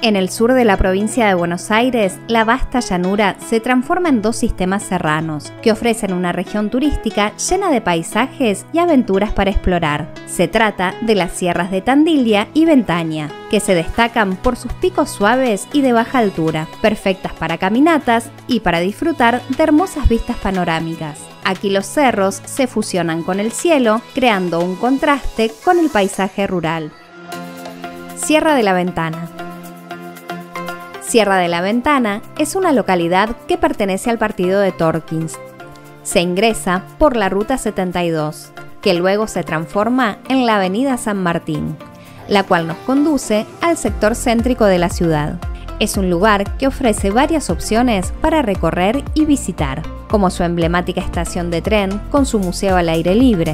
En el sur de la provincia de Buenos Aires, la vasta llanura se transforma en dos sistemas serranos, que ofrecen una región turística llena de paisajes y aventuras para explorar. Se trata de las sierras de Tandil y Ventaña, que se destacan por sus picos suaves y de baja altura, perfectas para caminatas y para disfrutar de hermosas vistas panorámicas. Aquí los cerros se fusionan con el cielo, creando un contraste con el paisaje rural. Sierra de la Ventana. Sierra de la Ventana es una localidad que pertenece al partido de Torkins. Se ingresa por la Ruta 72, que luego se transforma en la Avenida San Martín, la cual nos conduce al sector céntrico de la ciudad. Es un lugar que ofrece varias opciones para recorrer y visitar, como su emblemática estación de tren con su museo al aire libre,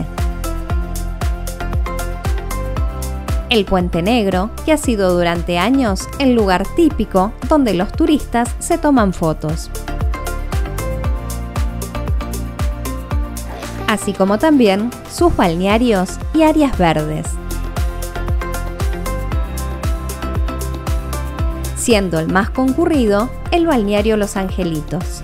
el Puente Negro, que ha sido durante años el lugar típico donde los turistas se toman fotos, así como también sus balnearios y áreas verdes, siendo el más concurrido el balneario Los Angelitos.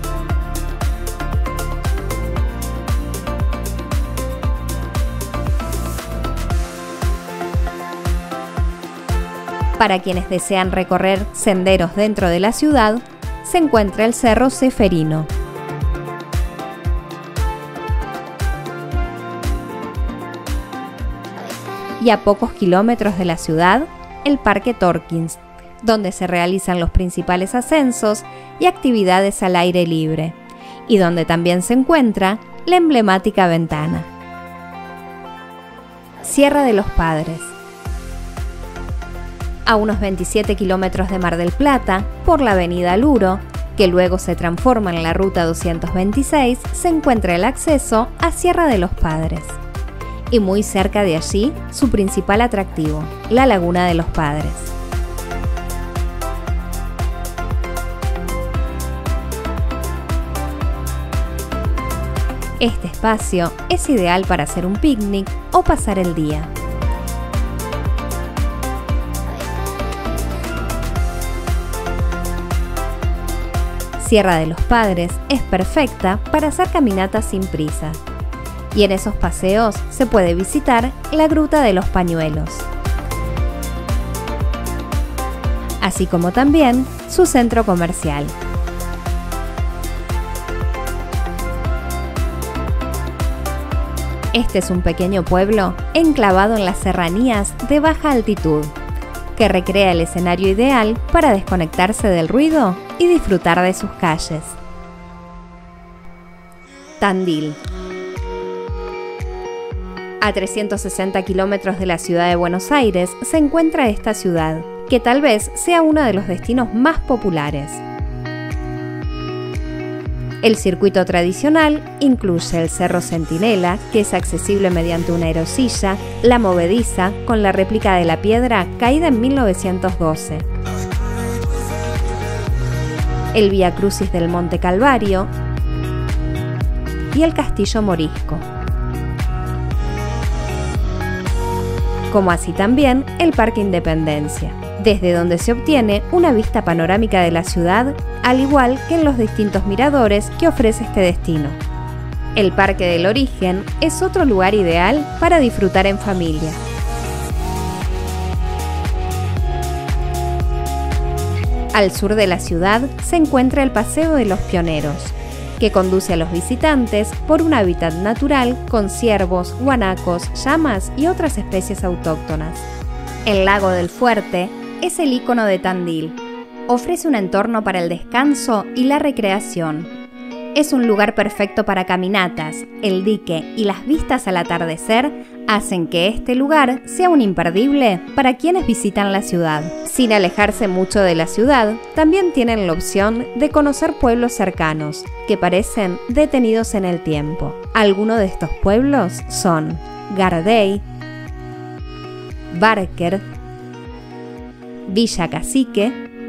Para quienes desean recorrer senderos dentro de la ciudad, se encuentra el Cerro Ceferino. Y a pocos kilómetros de la ciudad, el Parque Torkins, donde se realizan los principales ascensos y actividades al aire libre, y donde también se encuentra la emblemática Ventana. Sierra de los Padres. A unos 27 kilómetros de Mar del Plata, por la avenida Luro, que luego se transforma en la Ruta 226, se encuentra el acceso a Sierra de los Padres. Y muy cerca de allí, su principal atractivo, la Laguna de los Padres. Este espacio es ideal para hacer un picnic o pasar el día. Sierra de los Padres es perfecta para hacer caminatas sin prisa, y en esos paseos se puede visitar la Gruta de los Pañuelos, así como también su centro comercial. Este es un pequeño pueblo enclavado en las serranías de baja altitud, que recrea el escenario ideal para desconectarse del ruido y disfrutar de sus calles. Tandil. A 360 kilómetros de la ciudad de Buenos Aires se encuentra esta ciudad, que tal vez sea uno de los destinos más populares. El circuito tradicional incluye el Cerro Centinela, que es accesible mediante una aerosilla, la Movediza, con la réplica de la piedra caída en 1912, el Vía Crucis del Monte Calvario y el Castillo Morisco, como así también el Parque Independencia, desde donde se obtiene una vista panorámica de la ciudad, al igual que en los distintos miradores que ofrece este destino. El Parque del Origen es otro lugar ideal para disfrutar en familia. Al sur de la ciudad se encuentra el Paseo de los Pioneros, que conduce a los visitantes por un hábitat natural con ciervos, guanacos, llamas y otras especies autóctonas. El Lago del Fuerte es el ícono de Tandil. Ofrece un entorno para el descanso y la recreación. Es un lugar perfecto para caminatas. El dique y las vistas al atardecer hacen que este lugar sea un imperdible para quienes visitan la ciudad. Sin alejarse mucho de la ciudad, también tienen la opción de conocer pueblos cercanos, que parecen detenidos en el tiempo. Algunos de estos pueblos son Gardey, Barker, Villa Cacique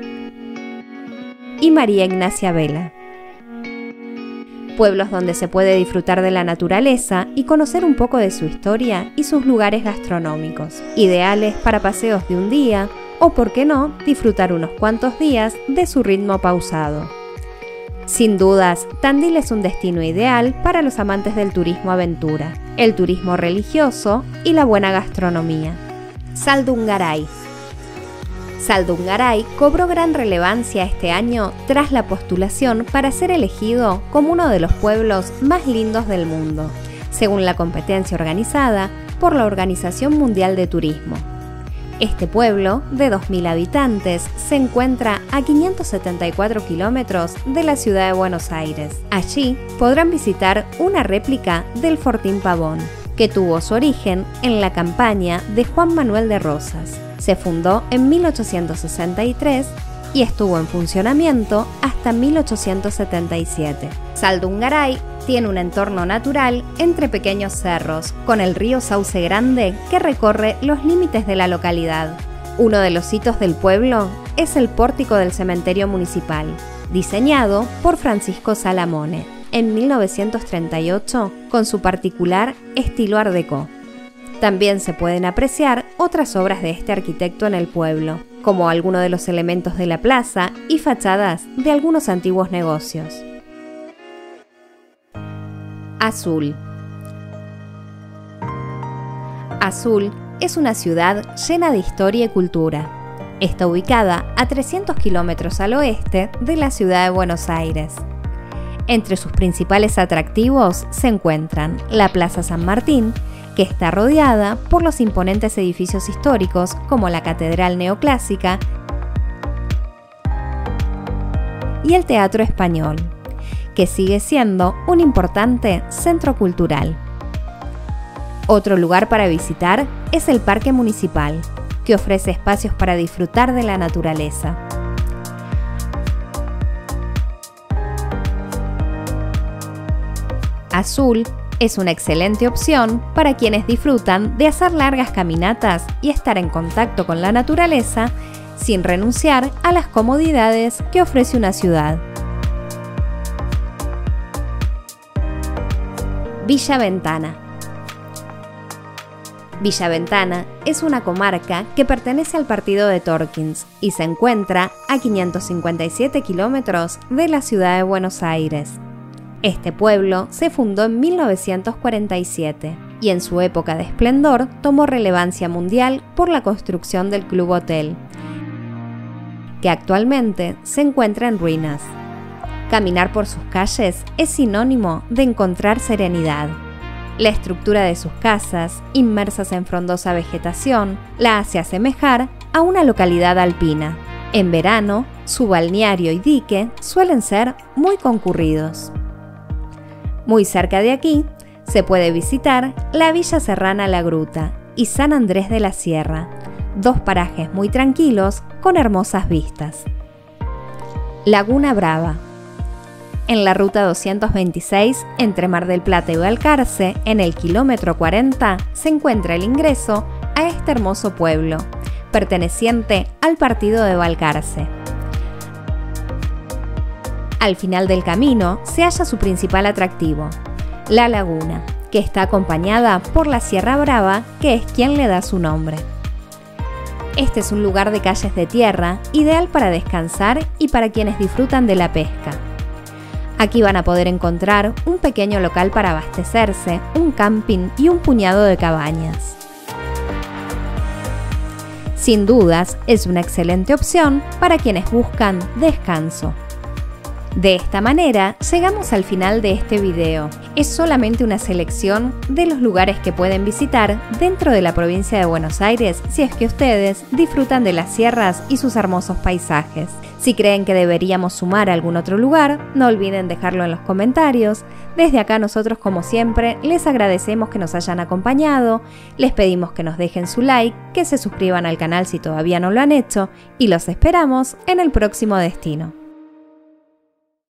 y María Ignacia Vela. Pueblos donde se puede disfrutar de la naturaleza y conocer un poco de su historia y sus lugares gastronómicos, ideales para paseos de un día o, por qué no, disfrutar unos cuantos días de su ritmo pausado. Sin dudas, Tandil es un destino ideal para los amantes del turismo aventura, el turismo religioso y la buena gastronomía. Saldungaray. Saldungaray cobró gran relevancia este año tras la postulación para ser elegido como uno de los pueblos más lindos del mundo, según la competencia organizada por la Organización Mundial de Turismo. Este pueblo, de 2.000 habitantes, se encuentra a 574 kilómetros de la ciudad de Buenos Aires. Allí podrán visitar una réplica del Fortín Pavón, que tuvo su origen en la campaña de Juan Manuel de Rosas. Se fundó en 1863 y estuvo en funcionamiento hasta 1877. Saldungaray tiene un entorno natural entre pequeños cerros, con el río Sauce Grande que recorre los límites de la localidad. Uno de los hitos del pueblo es el pórtico del cementerio municipal, diseñado por Francisco Salamone en 1938 con su particular estilo Art Déco. También se pueden apreciar otras obras de este arquitecto en el pueblo, como algunos de los elementos de la plaza y fachadas de algunos antiguos negocios. Azul. Azul es una ciudad llena de historia y cultura. Está ubicada a 300 kilómetros al oeste de la ciudad de Buenos Aires. Entre sus principales atractivos se encuentran la Plaza San Martín, que está rodeada por los imponentes edificios históricos como la Catedral Neoclásica y el Teatro Español, que sigue siendo un importante centro cultural. Otro lugar para visitar es el Parque Municipal, que ofrece espacios para disfrutar de la naturaleza. Azul es una excelente opción para quienes disfrutan de hacer largas caminatas y estar en contacto con la naturaleza sin renunciar a las comodidades que ofrece una ciudad. Villa Ventana. Villa Ventana es una comarca que pertenece al partido de Torkins y se encuentra a 557 kilómetros de la ciudad de Buenos Aires. Este pueblo se fundó en 1947 y en su época de esplendor tomó relevancia mundial por la construcción del Club Hotel, que actualmente se encuentra en ruinas. Caminar por sus calles es sinónimo de encontrar serenidad. La estructura de sus casas, inmersas en frondosa vegetación, la hace asemejar a una localidad alpina. En verano, su balneario y dique suelen ser muy concurridos. Muy cerca de aquí, se puede visitar la Villa Serrana La Gruta y San Andrés de la Sierra, dos parajes muy tranquilos con hermosas vistas. Laguna Brava. En la ruta 226, entre Mar del Plata y Balcarce, en el kilómetro 40, se encuentra el ingreso a este hermoso pueblo, perteneciente al partido de Balcarce. Al final del camino se halla su principal atractivo, la laguna, que está acompañada por la Sierra Brava, que es quien le da su nombre. Este es un lugar de calles de tierra, ideal para descansar y para quienes disfrutan de la pesca. Aquí van a poder encontrar un pequeño local para abastecerse, un camping y un puñado de cabañas. Sin dudas, es una excelente opción para quienes buscan descanso. De esta manera, llegamos al final de este video. Es solamente una selección de los lugares que pueden visitar dentro de la provincia de Buenos Aires si es que ustedes disfrutan de las sierras y sus hermosos paisajes. Si creen que deberíamos sumar algún otro lugar, no olviden dejarlo en los comentarios. Desde acá nosotros, como siempre, les agradecemos que nos hayan acompañado, les pedimos que nos dejen su like, que se suscriban al canal si todavía no lo han hecho y los esperamos en el próximo destino.